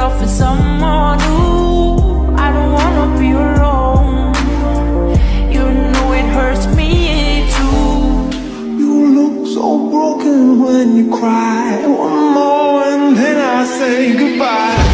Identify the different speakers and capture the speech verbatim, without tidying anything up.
Speaker 1: love for someone new. I don't wanna be alone. You know it hurts me too.
Speaker 2: You look so broken when you cry. One more and then I say goodbye.